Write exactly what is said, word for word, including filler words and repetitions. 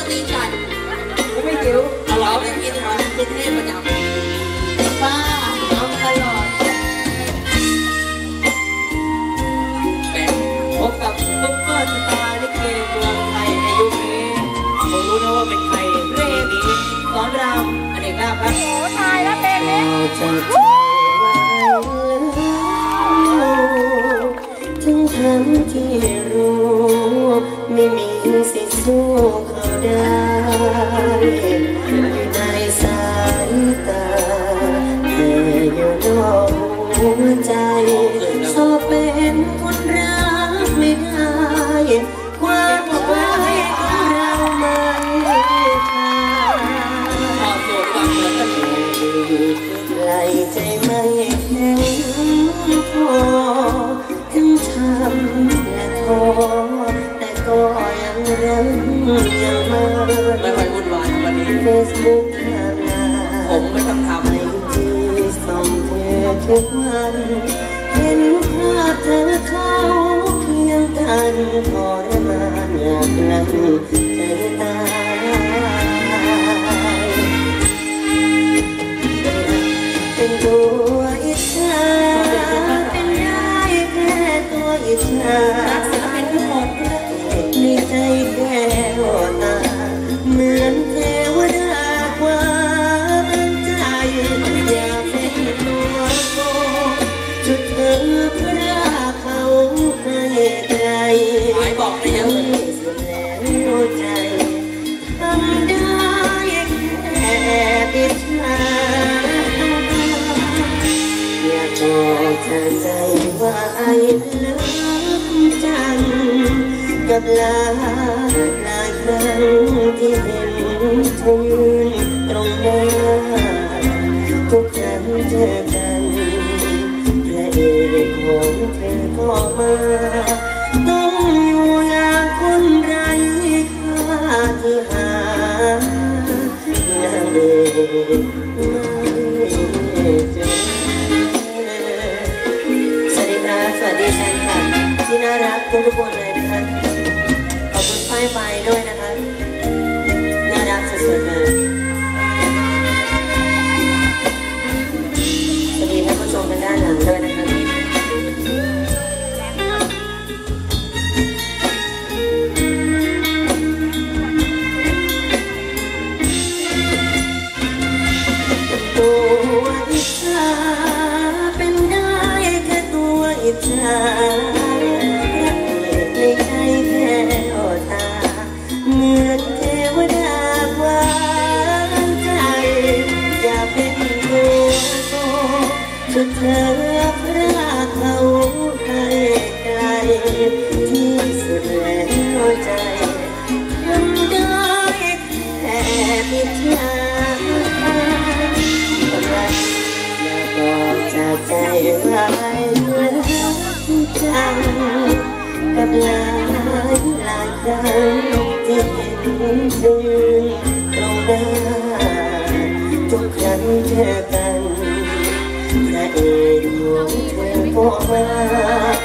ตีกันก็ไม่เกี่ยวเราไม่กินทำเป็นเทพประจำป้าเอาตลอดพบกับซุปเปอร์สตาร์ลิเกเมืองไทยในยุคนี้ผมรู้นะว่าเป็นใครเพลงนี้สอนรามอเนกลาภครับโอ้ตายแล้วเพลงนี้ถึงทั้งที่รู้ไม่มีสิทธิ์สู้เขาได้อยู่ในสายตาแต่อยู่นอกหัวใจสอบเป็นคนรักไม่ได้ความหมายของเรามันไม่ขาดไหลใจไม่แข็งพอถึงช้ำและท้อแต่ก็ยังรักยังมาไม่ค่อยวุ่นวายวันนี้เฟซบุ๊กทำงานผมไม่ต้องทำไอจีส่องเธอทุกวันเห็นภาพเธอเขาเคียงกันทรมานอยากนั่งใจตายเป็นตัวอิจฉาเป็นได้แค่ตัวอิจฉารักศิลปินทุกคนในใจแก้วตาเหมือนเทวดาความใจอยากเป็นตัวโกจุดเธอเพื่อเขาให้ไกลหมายบอกได้ยังสุดแล้วใจทำได้แค่อิจฉาอยากบอกเธอใจว่าไอ้เลิฟจังกับลาหลายครั้งที่เห็นเธอยืนตรงหน้าทุกครั้งเจอกันพระเอกของเธอก็มาต้องอยู่อย่างคนไร้ค่าที่หานางเอกไม่เจอสวัสดีครับสวัสดีแฟนคลับที่น่ารักทุกคนเลยนะครับขอบคุณไฟไฟด้วยนะครับน่ารักสุดๆเลยสวัสดีท่านผู้ชมทางด้านหลังด้วยนะครับตัวอิจฉาเป็นได้แค่ตัวอิจฉาในใจแค่ตาเหมือนเทวดาวางใจอยากเป็นตัวโตสุดเธอพระเขาให้ไกลที่สุดแล้วใจทำได้แค่อิจฉาอยากบอกจากใจว่ารักจังกับหลายหลายครั้งที่เห็นเธอยืนตรงหน้าทุกครั้งเจอกันพระเอกของเธอก็มา